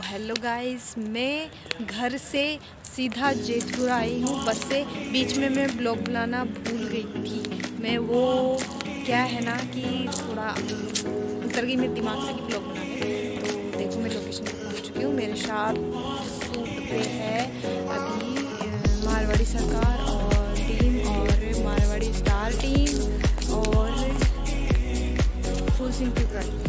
Hello guys, मैं घर से सीधा जयपुर आई हूँ बस से। बीच में मैं ब्लॉग बनाना भूल गई थी। मैं वो क्या है ना कि थोड़ा उतर गई मेरे दिमाग से कि ब्लॉग बनाने। तो देखो मैं लोकेशन पर पहुँच चुकी हूँ। मेरे साथ सूट पे है अभी मारवाड़ी सरकार और टीम और मारवाड़ी स्टार टीम और फुल सिंह की प्राइस।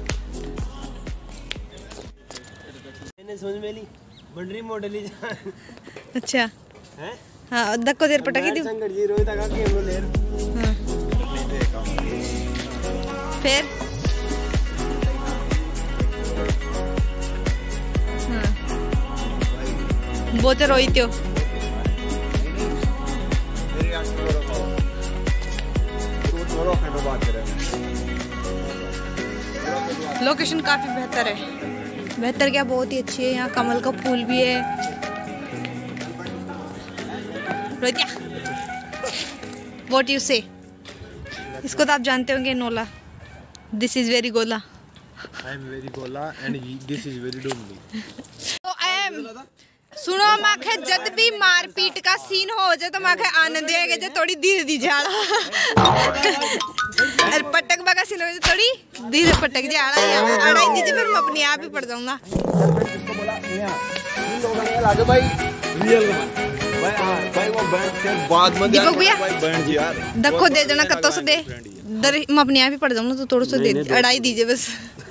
समझ में ली बंडरी मॉडल ही अच्छा हैं। हाँ दक्को देर पटकी दी संगत जी रोहित का के हम लेर। हाँ फिर हाँ वो तो रोहित हो। लोकेशन काफी बेहतर है। बेहतर क्या, बहुत ही अच्छी है। यहाँ कमल का फूल भी है। What you say? इसको तो आप जानते होंगे, नोला। This is very गोला। I am very गोला and this is very डुमली। तो सुनो माखे जब भी मारपीट का सीन हो जाए तो माखे आनंद आएगा जो थोड़ी धीरे दी जा और पटक बगा सीन हो जाए थोड़ी धीरे पटक जा रहा अड़ाई दीजिए फिर मैं अपने आप ही पड़ जाऊंगा। दीपक भैया देखो दे देना कत्तो से दे दर मैं अपने आप ही पड़ जाऊंगा तो थोड़ा सा दे अड़ाई दीजिए बस।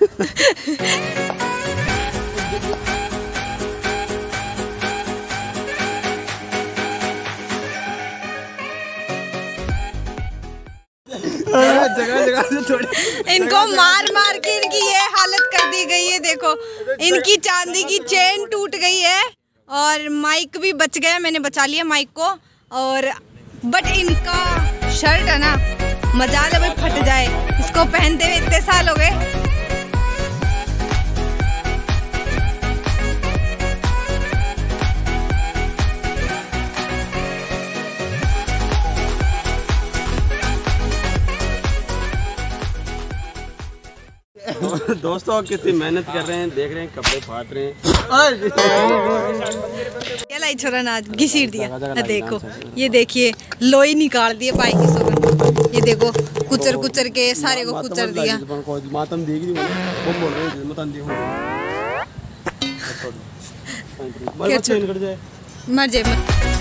इनको मार मार के इनकी ये हालत कर दी गई है। देखो इनकी चांदी की चेन टूट गई है और माइक भी बच गया। मैंने बचा लिया माइक को। और बट इनका शर्ट है ना मजाल है भाई फट जाए। इसको पहनते हुए इतने साल हो गए। दोस्तों कितनी मेहनत कर रहे हैं, देख रहे हैं कपड़े फाट रहे हैं। क्या लाई छोरा ना घिसीट दिया। देखो ये देखिए लोई निकाल दिए पाई की सोगन। ये देखो कुचर कुचर के सारे को कुचर दिया। मातम देख रही वो बोल रहे हैं मतन देखो मर जाए।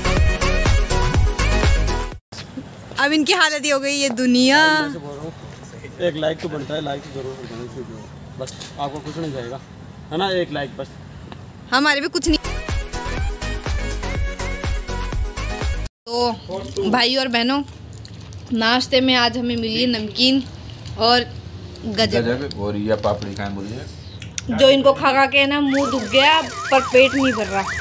अब इनकी हालत ही हो गई ये दुनिया। एक लाइक तो बनता है, लाइक तो जरूर करना चाहिए। बस आपको कुछ नहीं जाएगा है ना, एक लाइक बस। हमारे भी कुछ नहीं। तो भाई और बहनों नाश्ते में आज हमें मिली है नमकीन और गजब और ये पापड़ी खाएं बोलिए। जो इनको खा खा के ना मुंह दुख गया पर पेट नहीं भर रहा।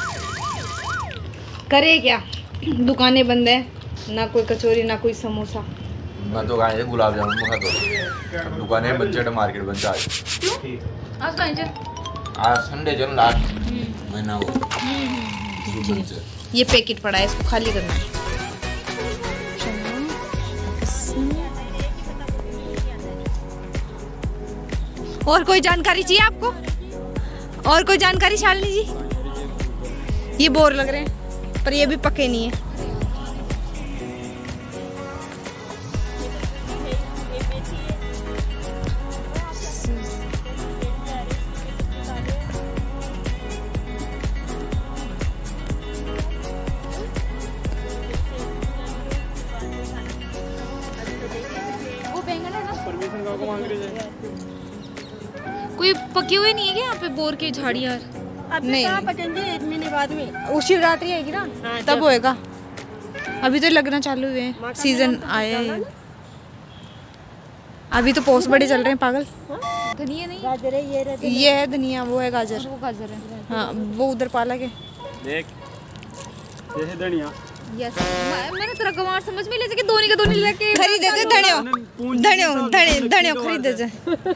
करे क्या, दुकानें बंद है, ना कोई कचौरी ना कोई समोसा। मैं तो खाए गुलाब जामुन में खाता हूँ। दुकानें बंद मार्केट बंद आज संडे चल लास्ट महीना हो। ये पैकेट पड़ा है, इसको खाली करना है। और कोई जानकारी चाहिए आपको? और कोई जानकारी शालिनी जी? ये बोर लग रहे हैं पर ये भी पके नहीं है। कोई पके हुए नहीं है क्या यहाँ पे बोर के झाड़ियाँ? नहीं पकेंगे एक महीने बाद में। वो शिवरात्रि आएगी ना तब होएगा। अभी तो लगना चालू हुए हैं, सीजन आया है। अभी तो पोस्ट बड़े चल रहे हैं पागल। धनिया नहीं गाजर है, ये है धनिया, वो है गाजर। वो गाजर है हाँ, वो उधर पालक है। देख ये है धनिया। यस मैंने तेरा गवार समझ में ले जाके दोनी का दोनी लेके खरीदे थे। धनियो खरीदे थे।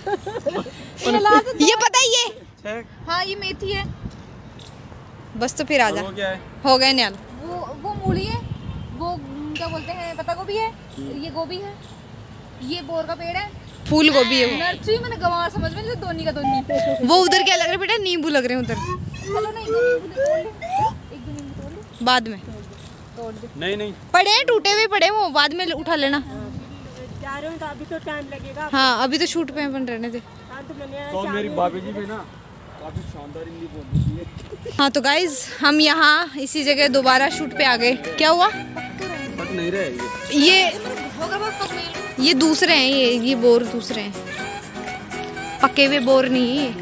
ये पता है ये हाँ ये मेथी है बस। तो फिर आजा हो गए न्याल। वो मूली है, वो क्या बोलते हैं पत्ता गोभी है, ये गोभी है, ये बोर का पेड़ है फूल गोभी है नर्सरी मैंने गंवार समझ में, जैसे दोनी का दोनी। वो उधर क्या लग रहा है बेटा, नींबू लग रहे हैं उधर। चलो ना, एक दो नींबू तोड़ ले। बाद में तोड़ दे। नहीं पड़े हैं, टूटे हुए पड़े हैं, वो बाद में उठा लेना। जा रहे हो तो अभी तो टाइम लगेगा। हाँ अभी तो शूट पे हैं, अपन रहने दे। हाँ तो मैंने तो मेरी भाभी जी भी ना काफी शानदार हिंदी बोलती है। हाँ तो गाइज हम यहाँ इसी जगह दोबारा शूट पे आ गए। क्या हुआ? बट नहीं रहे ये दूसरे हैं, ये बोर दूसरे हैं, पके हुए बोर नहीं है।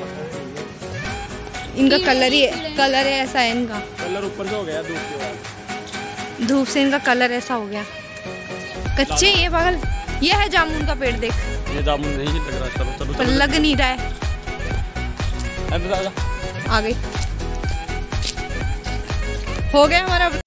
इनका कलर है ऐसा है, इनका कलर ऊपर से हो गया धूप के बाद। धूप से इनका कलर ऐसा हो गया, कच्चे ही है पागल। ये है जामुन का पेड़, देख ये जामुन नहीं लग रहा। चलो चलो पर लग नहीं रहा है। आ गई, हो गया हमारा